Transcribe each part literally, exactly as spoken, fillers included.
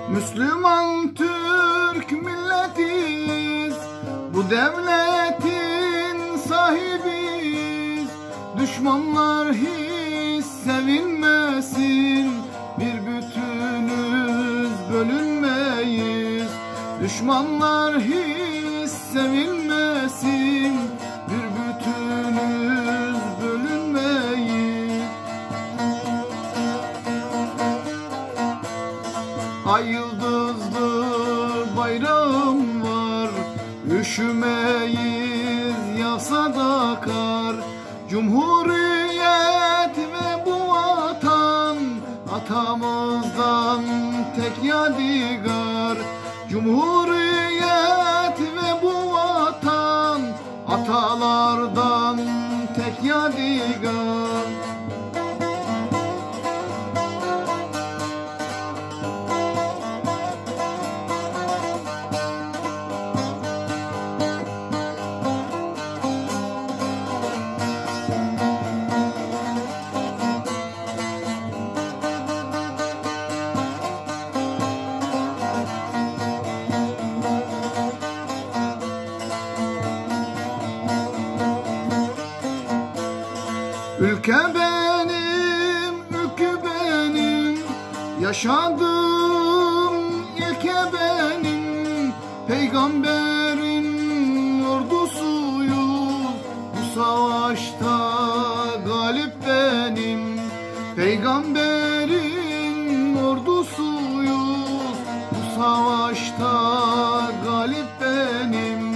Müslüman Türk milletiz, bu devletin sahibiyiz. Düşmanlar hiç sevinmesin, bir bütünüz, bölünmeyiz. Düşmanlar hiç sevinmesin, bir bütünüz, bölünmeyiz. Ay yıldızlı bayrağım var, üşümeyiz yağsa da kar. Cumhuriyet ve bu vatan, atamızdan tek yadigar. Cumhuriyet ve bu vatan, atalardan tek yadigar. Ülke benim, ülke benim, yaşadığım ilke benim. Peygamberin ordusuyuz, bu savaşta galip benim. Peygamberin ordusuyuz, bu savaşta galip benim.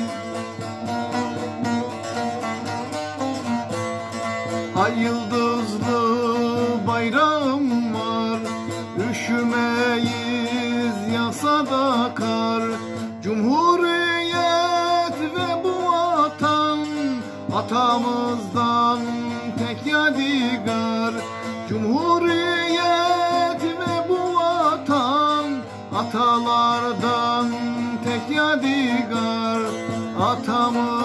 Ay yıldızlı bayrağım var, üşümeyiz yağsa da kar. Cumhuriyet ve bu vatan, atamızdan tek yadigar. Cumhuriyet ve bu vatan, atalardan tek yadigar. Atamız